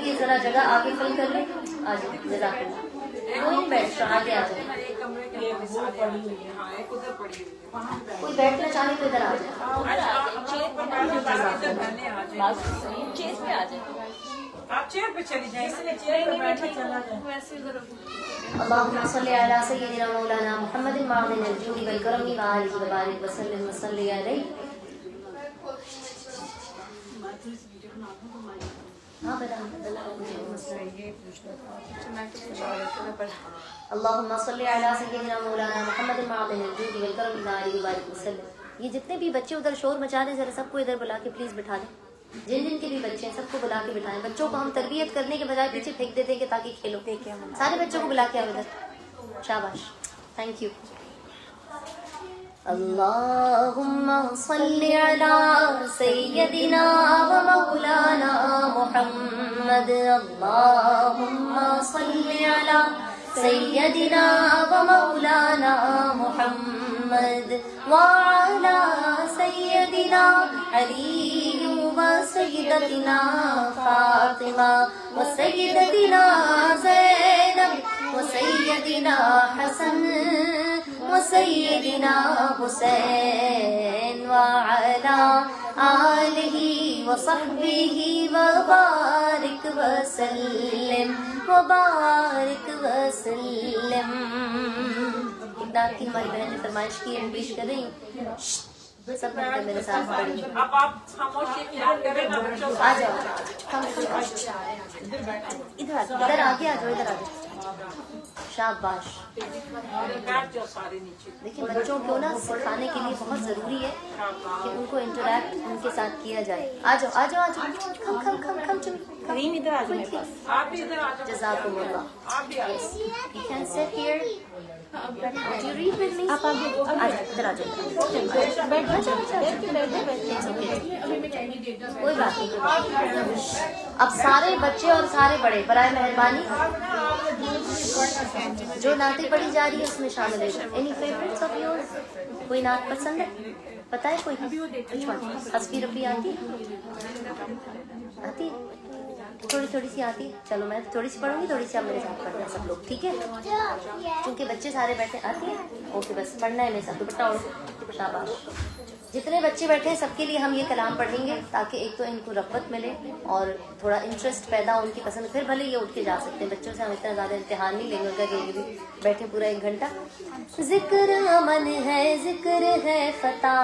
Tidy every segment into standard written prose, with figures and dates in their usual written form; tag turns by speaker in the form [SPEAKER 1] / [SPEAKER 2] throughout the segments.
[SPEAKER 1] کی ذرا جگہ آگے فل کر لیں. آ جاؤ جزاک اللہ. کوئی بیٹھ رہا آگے آ جائے. کوئی بیٹھنا چاہے تو ادھر آ جائے.
[SPEAKER 2] چیز پہ آ جائے.
[SPEAKER 3] آپ چیئر پہ چلی جائیں.
[SPEAKER 1] اللهم صل على سيدنا مولانا محمد معدن الجود والكرم وآله وبارك وسلم وصل عليه. اللهم صل على سيدنا مولانا محمد معدن الجود والكرم وآله وبارك وسلم. یہ جتنے بھی بچے ادھر شور مچا رہے ہیں ذرا سب کو ادھر بلا کے پلیز بٹھا دیں. جن جن کے بھی بچے ہیں سب کو بلا کے بٹھائیں. بچوں کو ہم تربیت کرنے کے بجائے پیچھے پھینک دیتے ہیں کہ تاکہ کھیلو. سارے بچوں کو بلا کے آؤ ادھر. شاباش. Thank you. اللهم صل على سيدنا ومولانا محمد. اللهم صل على سيدنا ومولانا محمد وعلى سيدنا علي وسيدتنا فاطمة وسيدتنا زينب وسيدنا حسن وسيدنا حسين وعلى آله وصحبه وبارك وسلم وبارك وسلم. امداد کی ہماری بہن نے فرمائش کی ہے, پیش کر رہی ہوں. سب مل کر میرے ساتھ پڑھیں.
[SPEAKER 3] اب آپ خاموشی اختیار کریں نا بچوں.
[SPEAKER 1] آ جاؤ ادھر آگے آ جاؤ. ادھر آ جاؤ. شاباش.
[SPEAKER 3] بیٹھ جاؤ سارے نیچے.
[SPEAKER 1] دیکھیں بچوں کو نا سکھانے کے لیے بہت ضروری ہے کہ ان کو انٹریکٹ ان کے ساتھ کیا جائے. آ جاؤ آ جاؤ آ جاؤ. کم کم کم کم چل.
[SPEAKER 2] کریم ادھر آ جائے میرے پاس.
[SPEAKER 3] آپ بھی ادھر آ جاؤ.
[SPEAKER 1] جزاکم اللہ.
[SPEAKER 3] آپ بھی آ جاؤ.
[SPEAKER 1] You can sit here. Do you read with me? آپ آگے آ جاؤ. ادھر آ جاؤ. کوئی بات نہیں. اب سارے بچے اور سارے بڑے برائے مہربانی جو نعتیں پڑھی جا رہی ہے اس میں شامل ہے. Any favourites of yours? کوئی نعت پسند ہے؟ پتہ ہے کوئی؟ حسبی ربی آتی آتی تھوڑی تھوڑی سی آتی ہے. چلو میں تھوڑی سی پڑھوں گی, تھوڑی سی آپ میرے ساتھ پڑھنا سب لوگ, ٹھیک ہے؟ چونکہ بچے سارے بیٹھے. آتی ہے؟ اوکے بس پڑھنا ہے میرے ساتھ. دوپٹہ اوڑھو. شاباش. جتنے بچے بیٹھے ہیں سب کے لیے ہم یہ کلام پڑھیں گے تاکہ ایک تو ان کو رغبت ملے اور تھوڑا انٹرسٹ پیدا ہو ان کی پسند. پھر بھلے یہ اٹھ کے جا سکتے ہیں. بچوں سے ہم اتنا زیادہ امتحان نہیں لیں گے کہ یہ بھی بیٹھے پورا 1 گھنٹہ. ذکر امن ہے, ذکر ہے فتح,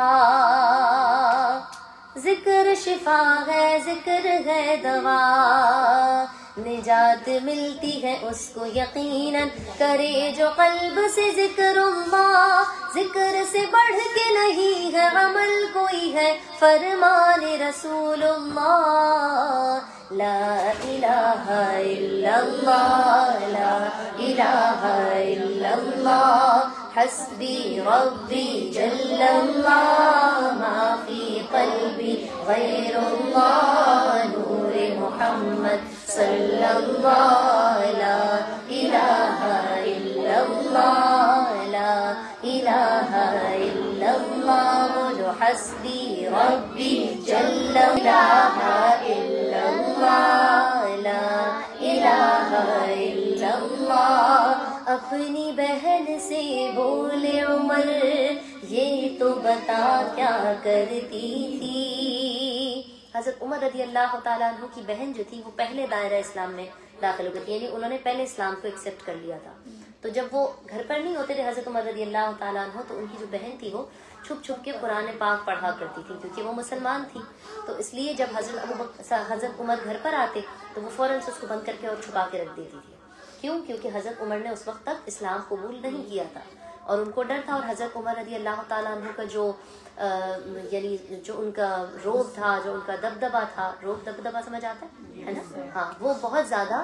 [SPEAKER 1] ذکر شفا ہے, ذکر ہے دوا, نجات ملتی ہے اس کو یقیناً کرے جو قلب سے ذکر اللہ. ذکر سے بڑھ کے نہیں ہے عمل کوئی ہے فرمان رسول اللہ. لا الہ الا اللہ, لا الہ الا اللہ, حسبی ربی جل اللہ, ما فی قلبی غیر اللہ, نور محمد صلی اللہ, لا الہ الا اللہ, لا الہ الا اللہ, بولو حسبی ربی جل الہ الا اللہ, لا الہ الا اللہ. اپنی بہن سے بولے عمر یہ تو بتا کیا کرتی تھی. حضرت عمر رضی اللہ تعالیٰ عنہ کی بہن جو تھی وہ پہلے دائرہ اسلام میں داخل ہو گئی تھی, یعنی انہوں نے پہلے اسلام کو ایکسیپٹ کر لیا تھا. تو جب وہ گھر پر نہیں ہوتے تھے حضرت عمر رضی اللہ تعالیٰ عنہ, تو ان کی جو بہن تھی وہ چھپ چھپ کے قرآن پاک پڑھا کرتی تھی کیونکہ وہ مسلمان تھی. تو اس لیے جب حضرت عمر گھر پر آتے تو وہ فوراً سے اس کو بند کر کے اور چھپا کے رکھ دیتی تھی. کیوں؟ کیونکہ حضرت عمر نے اس وقت تک اسلام قبول نہیں کیا تھا اور ان کو ڈر تھا. اور حضرت عمر رضی اللہ تعالیٰ عنہ کا جو یعنی جو ان کا روب تھا, جو ان کا دبدبہ تھا, روب دبدبہ سمجھ آتا ہے نا, ہاں, وہ بہت زیادہ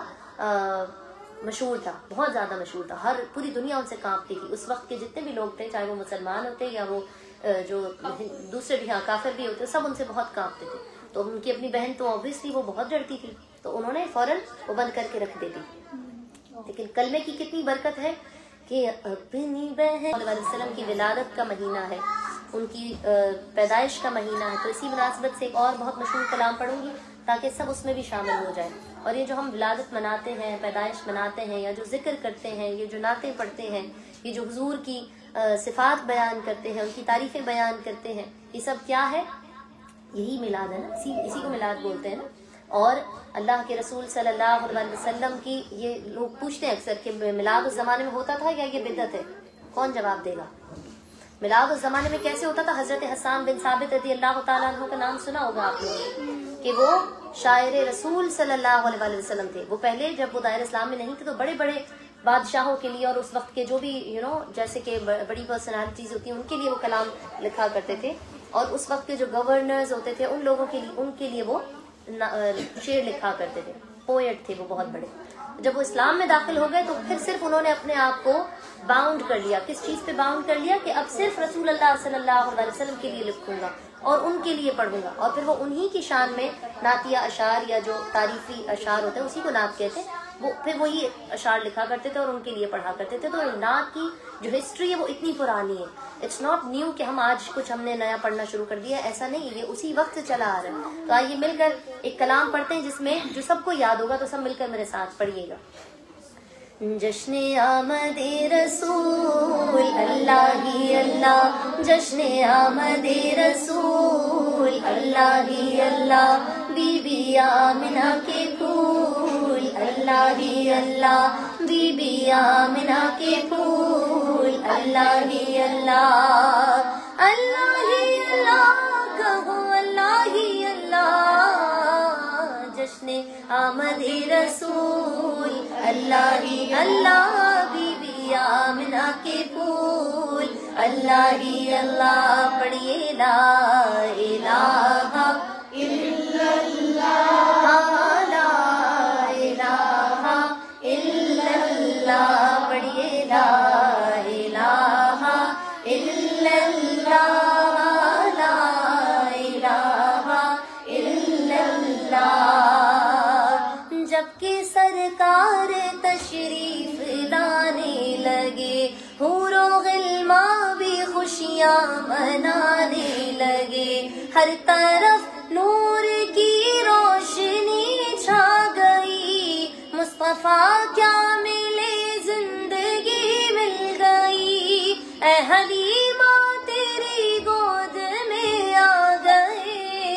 [SPEAKER 1] مشہور تھا, بہت زیادہ مشہور تھا. ہر پوری دنیا ان سے کانپتی تھی. اس وقت کے جتنے بھی لوگ تھے, چاہے وہ مسلمان ہوتے یا وہ جو دوسرے بھی ہاں کافر بھی ہوتے, سب ان سے بہت کانپتے تھے. تو ان کی اپنی بہن تو اوبیسلی وہ بہت ڈرتی تھی, تو انہوں نے فوراً وہ بند کر کے رکھ دیتی. لیکن کلمے کی کتنی برکت ہے کہ اپنی بہن علیہ وسلم کی ولادت کا مہینہ ہے, ان کی پیدائش کا مہینہ ہے. تو اسی مناسبت سے ایک اور بہت مشہور کلام پڑھوں گی تاکہ سب اس میں بھی شامل ہو جائیں. اور یہ جو ہم ولادت مناتے ہیں، پیدائش مناتے ہیں، یا جو ذکر کرتے ہیں، یہ جو نعتیں پڑھتے ہیں، یہ جو حضور کی صفات بیان کرتے ہیں، ان کی تعریفیں بیان کرتے ہیں، یہ سب کیا ہے؟ یہی میلاد ہے نا، اسی کو میلاد بولتے ہیں نا۔ اور اللہ کے رسول صلی اللہ علیہ وسلم کی، یہ لوگ پوچھتے ہیں اکثر کہ میلاد اس زمانے میں ہوتا تھا یا یہ بدعت ہے؟ کون جواب دے گا؟ میلاد اس زمانے میں کیسے ہوتا تھا؟ حضرت حسان بن ثابت رضی اللہ تعالیٰ عنہ کا نام سنا ہوگا آپ نے، کہ وہ شاعر رسول صلی اللہ علیہ وسلم تھے۔ وہ پہلے جب وہ دائرہ اسلام میں نہیں تھے تو بڑے بڑے بادشاہوں کے لیے اور اس وقت کے جو بھی جیسے کہ بڑی پرسنالٹیز ہوتی ہیں ان کے لیے وہ کلام لکھا کرتے تھے، اور اس وقت کے جو گورنرز ہوتے تھے ان لوگوں کے لیے، ان کے لیے وہ شعر لکھا کرتے تھے، پوئٹ تھے وہ بہت بڑے۔ جب وہ اسلام میں داخل ہو گئے تو پھر صرف انہوں نے اپنے آپ کو باؤنڈ کر لیا۔ کس چیز پہ باؤنڈ کر لیا؟ کہ اب صرف رسول اللہ صلی اللہ علیہ وسلم کے لیے لکھوں گا اور ان کے لیے پڑھوں گا، اور پھر وہ انہی کی شان میں نعتیہ اشعار یا جو تعریفی اشعار ہوتے ہیں اسی کو نعت کہتے ہیں، وہ پھر وہی اشعار لکھا کرتے تھے اور ان کے لیے پڑھا کرتے تھے۔ تو نعت کی جو ہسٹری ہے وہ اتنی پرانی ہے، اٹس ناٹ نیو کہ ہم آج کچھ ہم نے نیا پڑھنا شروع کر دیا، ایسا نہیں، یہ اسی وقت سے چلا آ رہا ہے۔ تو آئیے مل کر ایک کلام پڑھتے ہیں جس میں جو سب کو یاد ہوگا، تو سب مل کر میرے ساتھ پڑھیے گا۔ جشن آمد رسول اللہ ہی اللہ، جشن آمد رسول اللہ ہی اللہ، بی بی آمنہ کے پھول اللہ ہی اللہ، بی بی آمنہ کے پھول اللہ ہی اللہ، اللہ ہی اللہ کہو اللہ ہی اللہ، جشن آمد رسول اللہ ہی اللہ، بی بی آمنہ کے پھول اللہ ہی اللہ، پڑھیے لا الہ الا اللہ، لا الہ الا اللہ، پڑھیے لا الہ الا اللہ، لا الہ الا اللہ۔ جب کہ سرکار تشریف لانے لگے، حور و غلمان بھی خوشیاں منانے لگے، ہر طرف نور کی روشنی چھا گئی، مصطفیٰ کیا ملے زندگی مل گئی، اے حلیمہ تیری گود میں آ گئے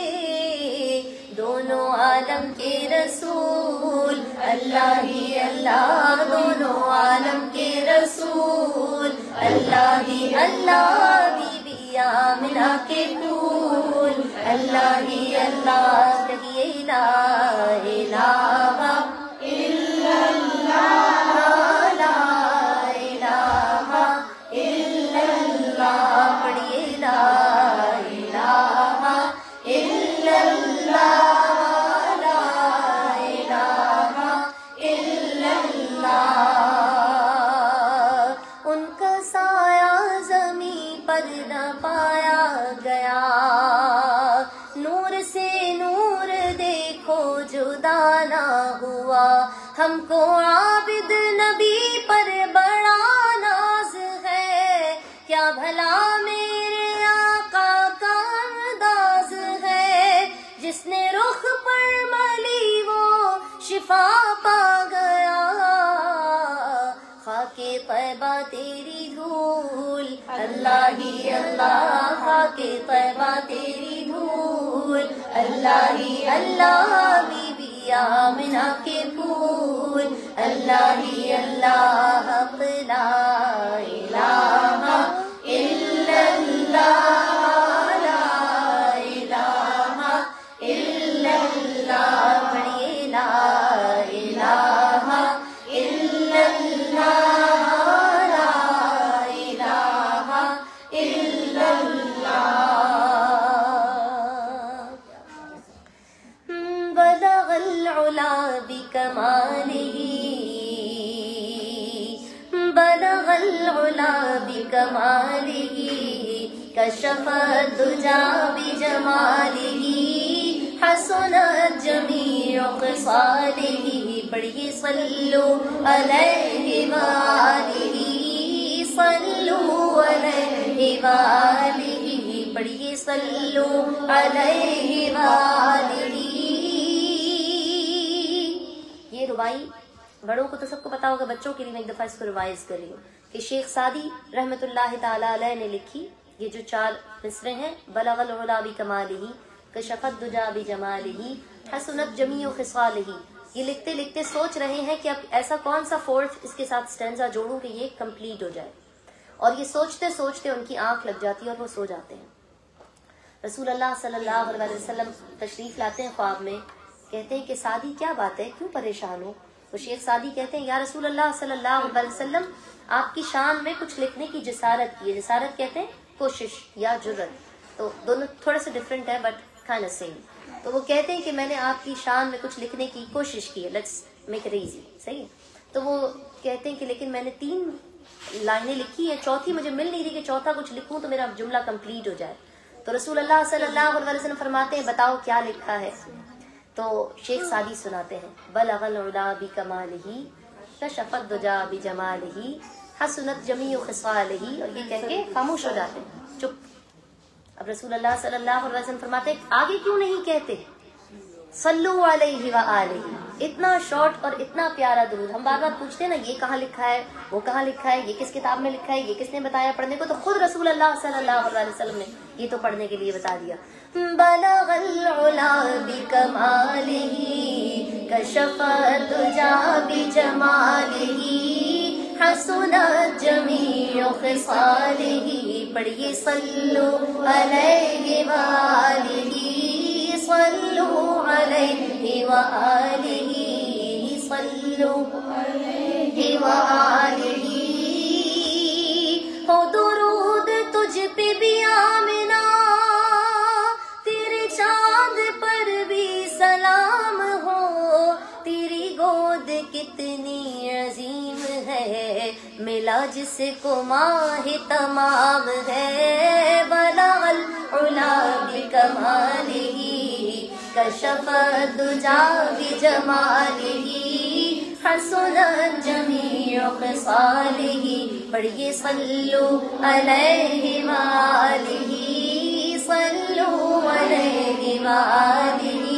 [SPEAKER 1] دونوں عالم کے رسول اللہ ہی اللہ، دونوں عالم کے رسول اللہ ہی اللہ، بی بی آمنہ کے پھول اللہ ہی اللہ، کہیے لا الہ الا اللہ، لا الہ الا اللہ، پڑھیے لا الہ الا اللہ، ان کا سایہ زمین پر نہ پایا گیا، نور سے نور دیکھو جدا نہ ہوا، ہم کو عابد نبی پر بڑا ناز ہے، کیا بھلا میرے آقا کا انداز ہے، جس نے رخ پر ملی وہ شفا پا گیا، خاک طیبہ تیری دھول اللہ ہی اللہ، خاک طیبہ تیری دھول اللہ ہی اللہ، بی بی آمنہ کے پھول اللہ ہی اللہ، حق لا الہ الا اللہ، لا الہ الا اللہ، پڑھیے لا الہ الا اللہ، لا الہ الا اللہ۔ بلغ العلا بکمالہ، بلغ العلا بکمالہ، کشف الدجا بجمالہ، حسنت جمیع خصالہ، پڑھیے صلو علیہ وآلہ، صلو علیہ وآلہ، پڑھیے صلو علیہ وآلہ، रुबाई बड़ों को तो सबको पता होगा, बच्चों के लिए मैं एक दफ़ा इसको रिवाइज कर रही हूँ कि शेख सादी रहमतुल्लाह ताला अलैह ने लिखी ये जो 4 मिसरे हैं, बलगल उला बि कमालिही कशफत दुजा बि जमालिही हसनत जमीउ खिसालिही। ये लिखते लिखते सोच रहे हैं कि अब ऐसा कौन सा फोर्थ इसके साथ स्टैंजा जोड़ूं कि ये कंप्लीट हो जाए, और ये सोचते सोचते उनकी आंख लग जाती है और वो सो जाते हैं। रसूल अल्लाह सल्लल्लाहु अलैहि वसल्लम तशरीफ लाते हैं ख्वाब में, कहते हैं कि सादी क्या बात है, क्यों परेशान हो? तो शेख सादी कहते हैं या रसूल अल्लाह सल्लल्लाहु अलैहि वसल्लम आपकी शान में कुछ लिखने की जसारत की है। जसारत कहते हैं कोशिश या जुर्रत, तो दोनों थोड़ा सा डिफरेंट है बट काइंड ऑफ सेम। तो वो कहते हैं कि मैंने आपकी शान में कुछ लिखने की कोशिश की है, लेट्स मेक इट इजी, सही है। तो वो कहते हैं कि लेकिन मैंने 3 लाइनें लिखी है, चौथी मुझे मिल नहीं रही कि चौथा कुछ लिखूं तो मेरा जुमला कंप्लीट हो जाए। तो रसूल अल्लाह सल्लल्लाहु अलैहि वसल्लम फरमाते हैं बताओ क्या लिखा है? तो शेख सादी सुनाते हैं बलगल उला बि कमालिही कशफत दुजा बि जमालिही हसनत जमीउ खिसालिही, और ये कह के खामोश हो जाते हैं, चुप। अब रसूल अल्लाह सल्लल्लाहु अलैहि वसल्लम फरमाते हैं आगे क्यों नहीं कहते सल्लु अलैहि व आलिही। इतना शॉर्ट और इतना प्यारा दुरूद, हम बार बार पूछते हैं ना ये कहाँ लिखा है, वो कहाँ लिखा है, ये किस किताब में लिखा है, ये किसने बताया पढ़ने को, तो खुद रसूल अल्लाह सल्लल्लाहु अलैहि वसल्लम ने ये तो पढ़ने के लिए बता दिया। बलगल उला बि कमालिही कशफत दुजा बि जमालिही हसनत जमीउ खिसालिही। पढ़िए सल्लु अलैहि व आलिही सल्लु अलैहि व आलिही सल्लु अलैहि व आलिही। हो दुरूद तुझ पे भी आमिना, तेरे चांद पर भी सलाम हो, तेरी गोद कितनी अजीम है, मिला जिसको माह तमाम है। बलगल उला बि कमालिही कशफत दुजा बि जमालिही हसनत जमीउ खिसालिही। पढ़िए सल्लु अलैहि व आलिही सल्लु अलैहि व आलिही।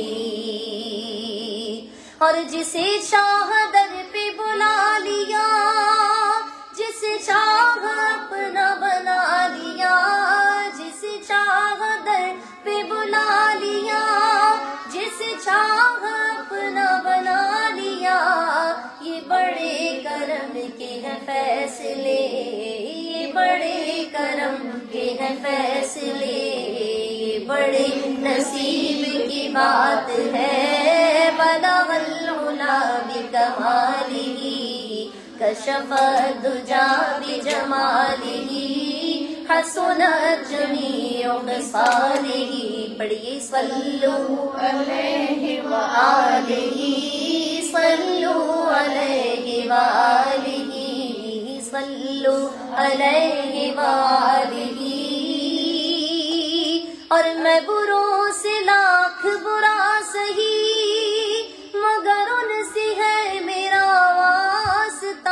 [SPEAKER 1] और जिसे चाह दर पे बुला लिया, जिसे चाह अपना बना लिया, जिसे चाह दर पे बुला लिया, जिसे चाह अपना बना लिया। ये बड़े करम के हैं फैसले, ये बड़े करम के हैं फैसले, ये बड़े नसीब की बात है। बलगल उला बि कमालिही कशफत दुजा बि जमालिही हसनत जमीउ खिसालिही। पढ़िए सल्लु अलैहि व आलिही सल्लु अलैहि व आलिही सल्लु अलैहि व आलिही। और मैं बुरों से लाख बुरा सही, मगर उनसे है मेरा वास्ता।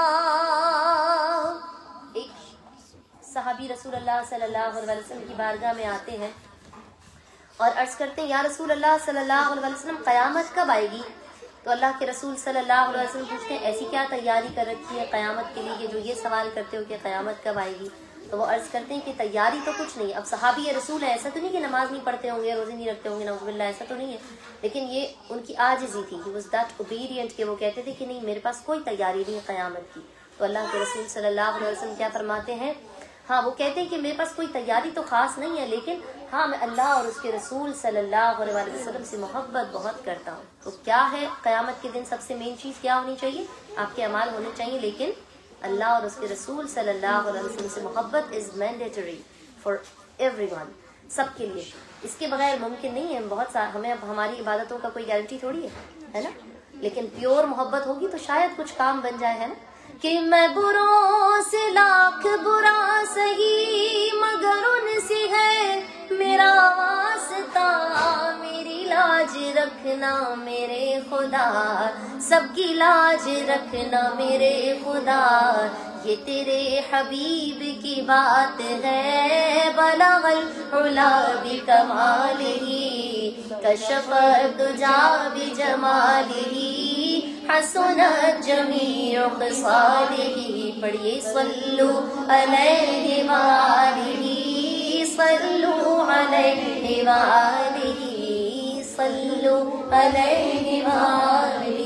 [SPEAKER 1] एक सहाबी रसूल अल्लाह सल्लल्लाहु अलैहि वसल्लम की बारगाह में आते हैं और अर्ज करते हैं या रसूल अल्लाह सल्लल्लाहु अलैहि वसल्लम क़यामत कब आएगी? तो अल्लाह के रसूल सल्लल्लाहु अलैहि वसल्लम पूछते हैं ऐसी क्या तैयारी कर रखी है क़यामत के लिए जो ये सवाल करते हो कि क़यामत कब आएगी? तो वो अर्ज करते हैं कि तैयारी तो कुछ नहीं। अब सहाबी रसूल है, ऐसा तो नहीं कि नमाज नहीं पढ़ते होंगे, रोजे नहीं रखते होंगे, नऊज़ुबिल्लाह, ऐसा तो नहीं है, लेकिन ये उनकी आजिज़ी थी, ही वाज दैट ओबीडिएंट कि वो कहते थे कि नहीं मेरे पास कोई तैयारी नहीं है क़यामत की। तो अल्लाह के रसूल सल्लल्लाहु अलैहि वसल्लम क्या फरमाते हैं? हाँ, वो कहते हैं कि मेरे पास कोई तैयारी तो खास नहीं है, लेकिन हाँ मैं अल्लाह और उसके रसूल सल्लल्लाहु अलैहि वसल्लम से मोहब्बत बहुत करता हूँ। तो क्या है क़यामत के दिन सबसे मेन चीज़ क्या होनी चाहिए? आपके अमाल होने चाहिए, लेकिन अल्लाह और उसके रसूल सल्लल्लाहु अलैहि वसल्लम से मोहब्बत इज़ मैंडेटरी फॉर एवरीवन, सबके लिए। इसके बगैर मुमकिन नहीं है। बहुत सारा हमें अब हमारी इबादतों का कोई गारंटी थोड़ी है ना, लेकिन प्योर मोहब्बत होगी तो शायद कुछ काम बन जाए, है ना। कि मैं बुरों से लाख बुरा सही, मगर उनसे है मेरा वास्ता। मेरी लाज रखना मेरे खुदा, सबकी लाज रखना मेरे खुदा, ये तेरे हबीब की बात है। बलगल उला बि कमालिही कशफत दुजा बि जमालिही حسنت جمیع خصالہ. پڑھیے صلو علیہ وآلہ صلو علیہ وآلہ صلو علیہ وآلہ.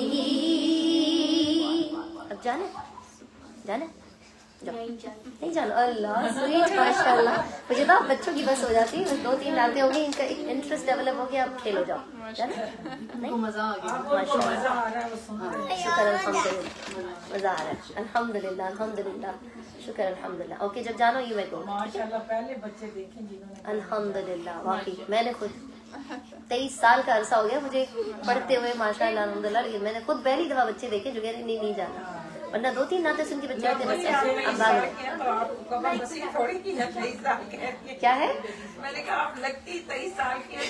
[SPEAKER 1] اب جانا نہیں جانا. اللہ سویٹ ماشاء اللہ. مجھے تو بچوں کی بس ہو جاتی ہے, 2-3 راتیں ہو گئی, ان کا ایک انٹرسٹ ڈیولپ ہو گیا, اب کھیلو جاؤ. نہیں مزہ آ گیا ماشاء اللہ. شکر الحمدللہ, مزہ آ رہا ہے الحمدللہ الحمدللہ. شکر الحمدللہ. اوکے جب جانا یو میں کو
[SPEAKER 3] ماشاءاللہ پہلے بچے دیکھیں جنہوں نے
[SPEAKER 1] الحمدللہ. واقعی میں نے خود 23 سال کا عرصہ ہو گیا مجھے پڑھتے ہوئے ماشاء اللہ الحمدللہ. میں نے خود پہلی دفعہ بچے دیکھے جو کہتے نہیں جانا, ورنہ 2-3 ناطے سن کے بچے ہوتے بس ایسے. اب بعد میں کیا ہے,
[SPEAKER 3] میں نے کہا آپ لگتی 23 سال کی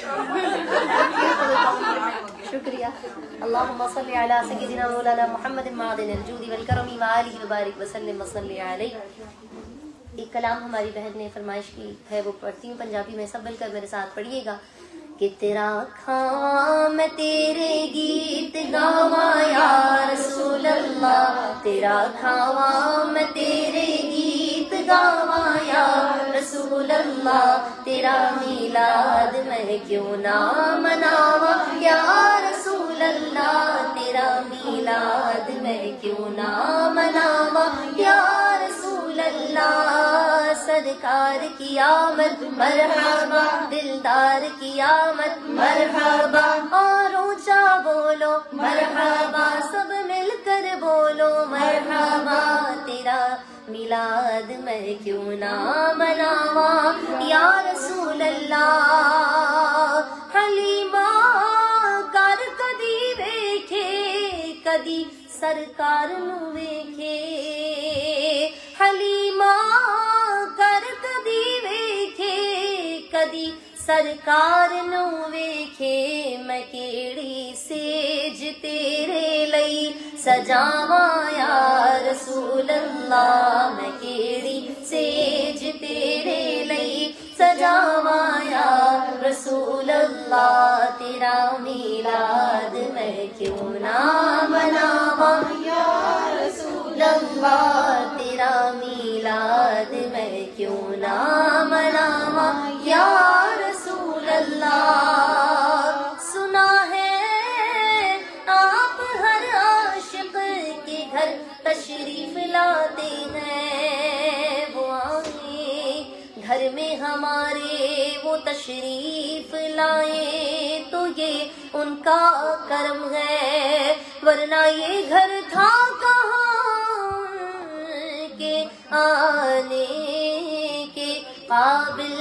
[SPEAKER 1] شکریہ. اللهم صل على سيدنا مولانا محمد معدن الجود والكرم وآلہ وبارک وسلم وصلی علیہ. ایک کلام ہماری بہن نے فرمائش کی ہے, وہ پڑھتی ہوں پنجابی میں, سب مل کر میرے ساتھ پڑھیے گا. کہ تیرا کھاواں میں تیرے گیت گاواں یا رسول اللہ, تیرا کھاواں میں تیرے گیت گاواں یا رسول اللہ, تیرا میلاد میں کیوں نہ مناواں یا رسول اللہ, تیرا میلاد میں کیوں نہ مناواں یا رسول اللہ. سرکار کی آمد مرحبا, دلدار کی آمد مرحبا, اور اونچا بولو مرحبا, سب مل کر بولو مرحبا. تیرا میلاد میں کیوں نہ مناواں یا رسول اللہ. حلیمہ کر کدی ویکھے کدی سرکار نو ویکھے, حلیمہ کر کدی ویکھے کدی سرکار نو ویکھے. میں کیڑی سیج تیرے لئی سجاواں یا رسول اللہ, میں کیڑی سیج تیرے لئی سجاواں یا رسول اللہ. تیرا میلاد میں کیوں نہ مناواں یا رسول اللہ, تیرا میلاد میں کیوں نہ مناواں یا رسول اللہ. سنا ہے آپ ہر عاشق کے گھر تشریف لاتے ہیں, وہ آئیں گھر میں ہمارے وہ تشریف لائیں تو یہ ان کا کرم ہے, ورنہ یہ گھر تھا کہاں کے آنے کے قابل.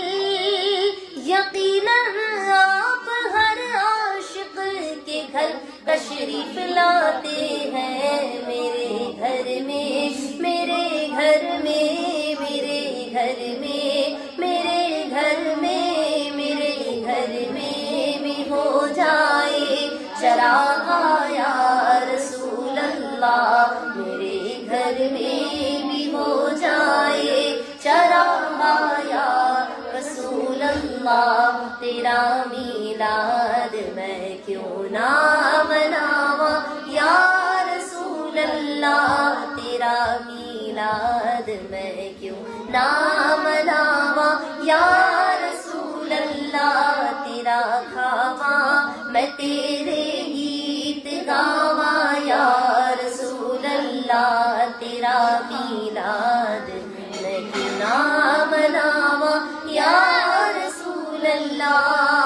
[SPEAKER 1] یقیناً آپ ہر عاشق کے گھر تشریف لاتے ہیں, میرے گھر میں میرے گھر میں میرے گھر میں میرے گھر میں میرے گھر میں بھی ہو جائے چراغاں یا رسول اللہ, میرے گھر میں بھی ہو جائے چراغاں یا رسول اللہ. تیرا میلاد میں کیوں نہ مناواں یا رسول اللہ, تیرا میلاد میں کیوں نہ مناواں یا رسول اللہ. تیرا کھاواں میں تیرے گیت گاواں یا رسول اللہ, تیرا میلاد میں کیوں نہ مناواں یا رسول اللہ.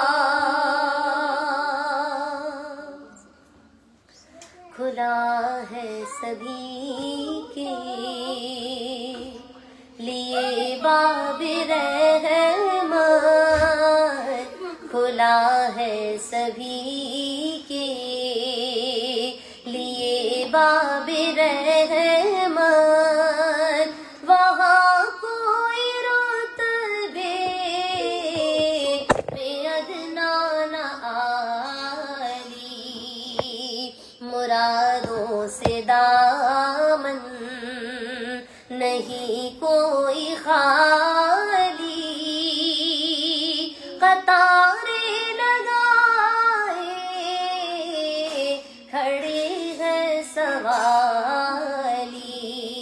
[SPEAKER 1] کھلا ہے سبھی کے لیے باب رحمت, کھلا ہے سبھی کے لیے باب رحمت. وہاں کوئی رتبے میں ادنا نہ عالی, مرادوں سے دامن نہیں کوئی خالی. قطاریں لگائے کھڑے سوالی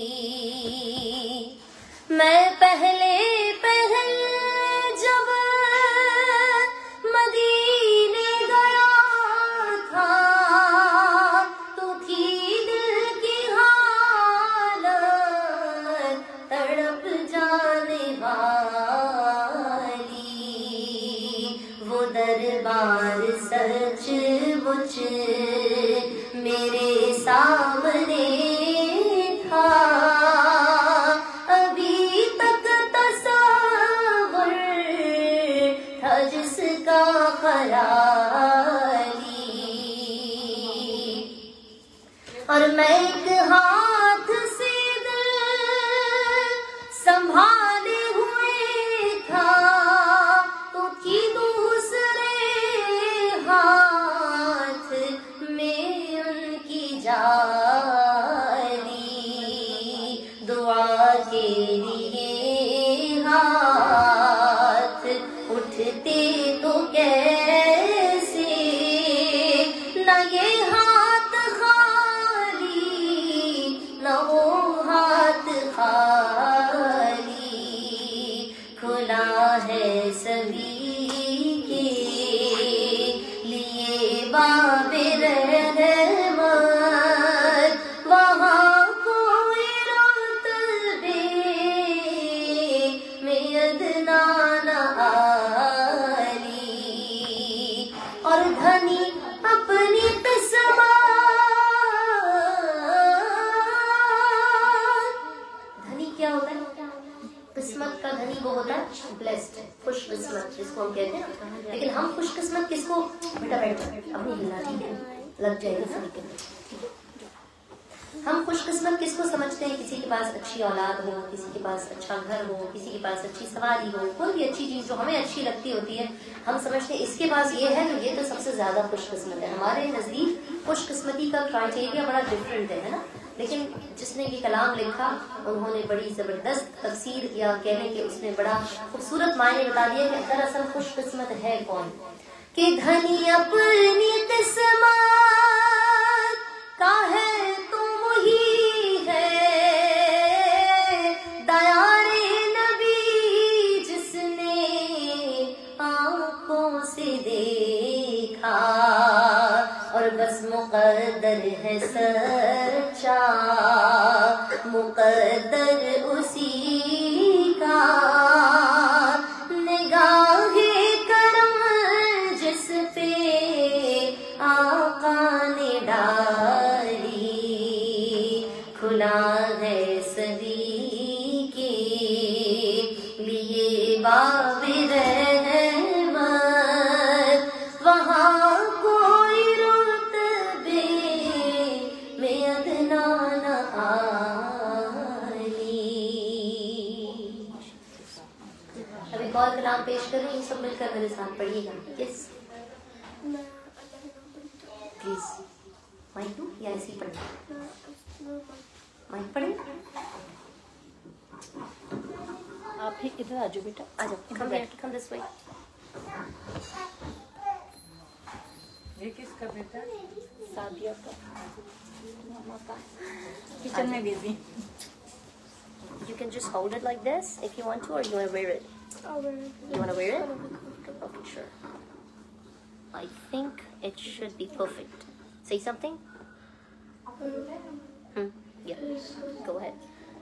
[SPEAKER 1] میں پہلے جب مدینے گیا تھا تو تھی دل کی حالت تڑپ جانے والی، وہ دربار سچ مچ میرے سامنے تھا، ابھی تک تصور تھا جس کا خیالی، اور میں ایک ہاتھ سے دل سنبھالے ہوئے تھا تو تھی دوسرے ہاتھ میں ان کی جالی، دعا کے لیے ہاتھ اٹھتے تو کیسے، نہ یہ ہاتھ خالی نہ وہ ہاتھ خالی، کھلا ہے سبھی کے لیے باب رحمت، وہاں کوئی رتبے میں ادنا نہ عالی، اور دھنی اپنی قسمت، دھنی کیا ہوتا ہے؟ قسمت کا دھنی وہ ہوتا ہے بلیسڈ، خوش قسمت جس کو ہم کہتے ہیں، لیکن ہم خوش قسمت کس کو؟ بیٹا بیٹا اپنی ہلنا، ٹھیک ہے، لگ جائے گا سبھی کے، ہم خوش قسمت کس کو سمجھتے ہیں؟ کسی کے پاس اچھی اولاد ہو، کسی کے پاس اچھا گھر ہو، کسی کے پاس اچھی سواری ہو، کوئی بھی اچھی چیز جو ہمیں اچھی لگتی ہوتی ہے، ہم سمجھتے ہیں اس کے پاس یہ ہے تو یہ تو سب سے زیادہ خوش قسمت ہے۔ ہمارے نزدیک خوش قسمتی کا کرائٹیریا بڑا ڈفرینٹ ہے نا، لیکن جس نے یہ کلام لکھا انہوں نے بڑی زبردست تفسیر، یا کہہ لیں کہ اس نے بڑا خوبصورت معنی بتا دیا کہ دراصل خوش قسمت ہے کون، کہ دھنی اپنی قسمت کا ہے تو وہی ہے، دیار نبی جس نے آنکھوں سے دیکھا، اور بس مقدر ہے سچا، مقدر اسی کا، نگاہ کرم جس پہ آقا نے ڈالی، کھلا ہے سبھی کے لیے باب رحمت، وہاں کوئی رتبے میں ادنا نہ عالی۔ اب ایک اور کلام پیش کر رہے ہیں، سب مل کر میرے ساتھ پڑھیے گا، یس پلیز، مائک دوں یا ایسے ہی پڑھیں؟ مائک پڑھیں،
[SPEAKER 2] آپ ہی ادھر آ جاؤ بیٹا،
[SPEAKER 1] آ جاؤ، کم دس وے۔
[SPEAKER 3] یہ کس کا بیٹا؟
[SPEAKER 2] سعدیہ کا، ماما کا، کچن میں busy.
[SPEAKER 1] You can just hold it like this if you want to, or you want to wear it? You want to wear it? Okay, sure. I think it should be perfect. Say something? Yeah, go ahead.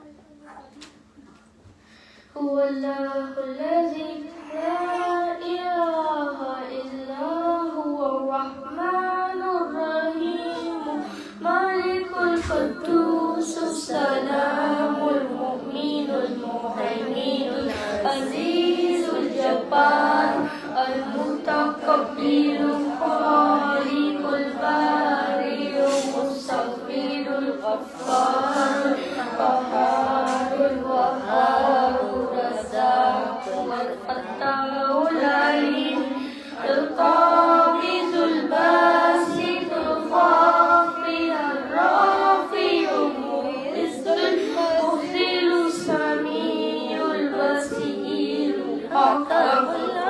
[SPEAKER 4] هو الله الذي لا إله إلا هو الرحمن الرحيم مالك القدوس السلام المؤمن المهيمن العزيز الجبار المتكبر الخالق البارئ المصور الغفار القهار الوهاب الرزاق الفتاح العليم القابض الباسط الخافض الرافع المعز المذل السميع البصير الحكم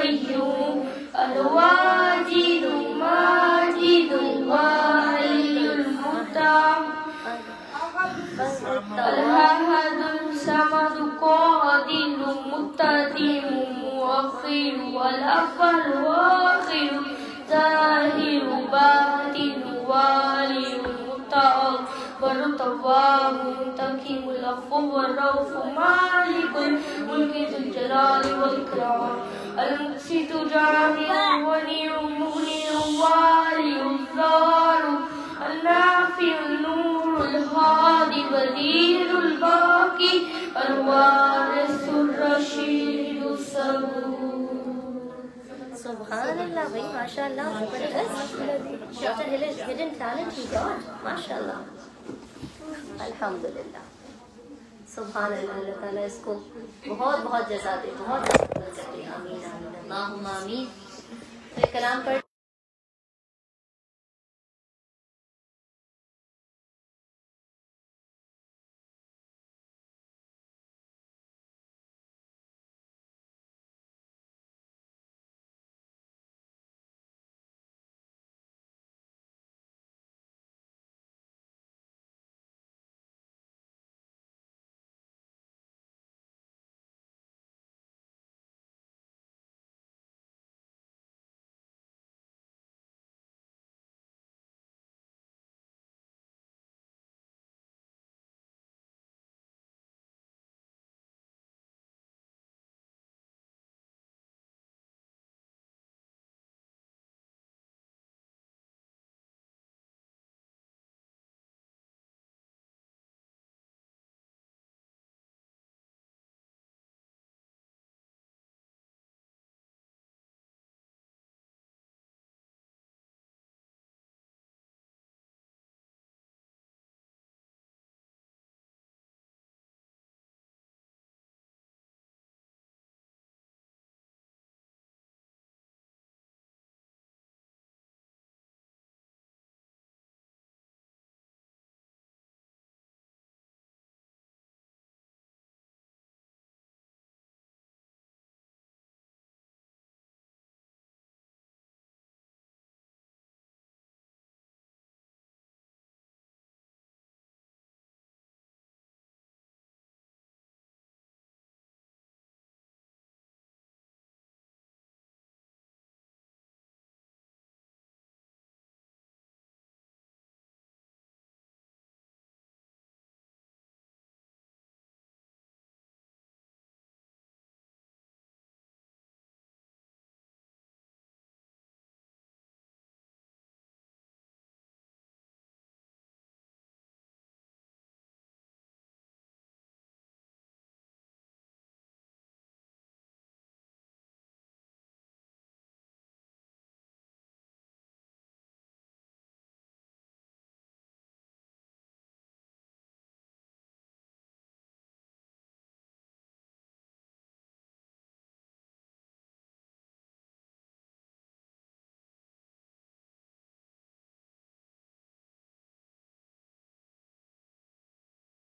[SPEAKER 4] القيوم الواجد الماجد الواحد المختار الأحد الصمد قادر مقتدر مؤخر والأول والآخر ظاهر باطن والي متعال تواب منتقم العفو والرؤوف مالك الملك ذو الجلال والإكرام المقسط جامع ولي مغني والي الزار النافع النور الهادي بديع الباقي الوارث الرشيد الصبور.
[SPEAKER 1] سبحان اللہ بھائی ماشاء اللہ. Doctor hidden talent he got ماشاء اللہ. الحمدللہ سبحان اللہ. اللہ تعالیٰ اس کو بہت بہت جزا دے. بہت شکریہ. آمین آمین اللہم آمین. کلام پڑھ